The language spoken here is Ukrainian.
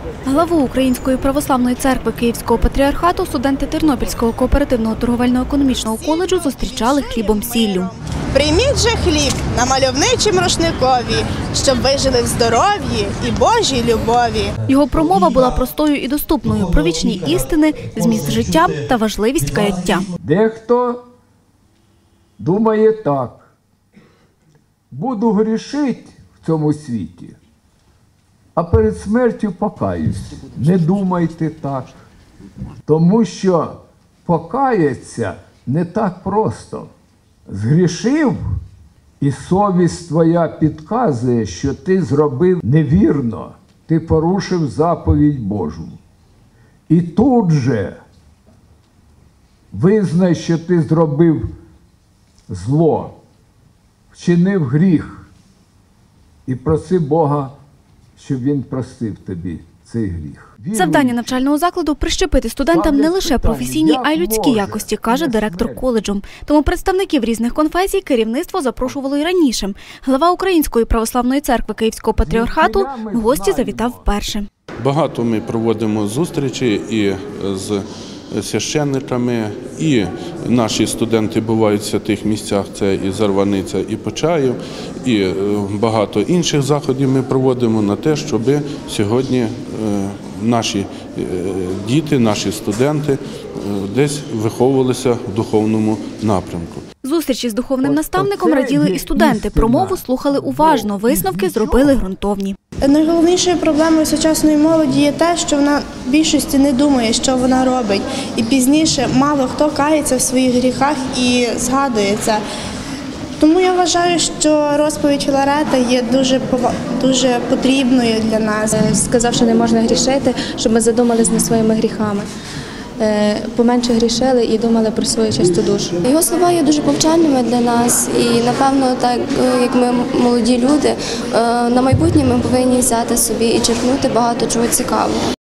Главу Української православної церкви Київського патріархату студенти Тернопільського кооперативного торговельно-економічного коледжу зустрічали хлібом-сіллю. Прийміть же хліб на мальовничім рушникові, щоб ви жили в здоров'ї і Божій любові. Його промова була простою і доступною про вічні істини, зміст життя та важливість каяття. Дехто думає так: буду грішити в цьому світі, а перед смертю покаюсь. Не думайте так, тому що покаятися не так просто. Згрішив, і совість твоя підказує, що ти зробив невірно, ти порушив заповідь Божу. І тут же визнай, що ти зробив зло, вчинив гріх, і проси Бога, щоб Він простив тобі цей гріх. Завдання навчального закладу – прищепити студентам не лише професійні, а й людські якості, каже директор коледжу. Тому представників різних конфесій керівництво запрошувало й раніше. Глава Української православної церкви Київського патріархату в гості завітав вперше. Багато ми проводимо зустрічі і з священниками, і наші студенти бувають в святих місцях, це і Зарваниця, і Почаїв, і багато інших заходів ми проводимо на те, щоб сьогодні наші діти, наші студенти десь виховувалися в духовному напрямку. Зустрічі з духовним наставником раділи і студенти. Промову слухали уважно, висновки зробили ґрунтовні. Найголовнішою проблемою сучасної молоді є те, що вона в більшості не думає, що вона робить. І пізніше мало хто кається в своїх гріхах і згадує це. Тому я вважаю, що розповідь Філарета є дуже потрібною для нас. Сказав, що не можна грішити, щоб ми задумались над своїми гріхами. Поменше грішили і думали про свою чисту душу. Його слова є дуже повчальними для нас і, напевно, так як ми молоді люди, на майбутнє ми повинні взяти собі і черпнути багато чого цікавого.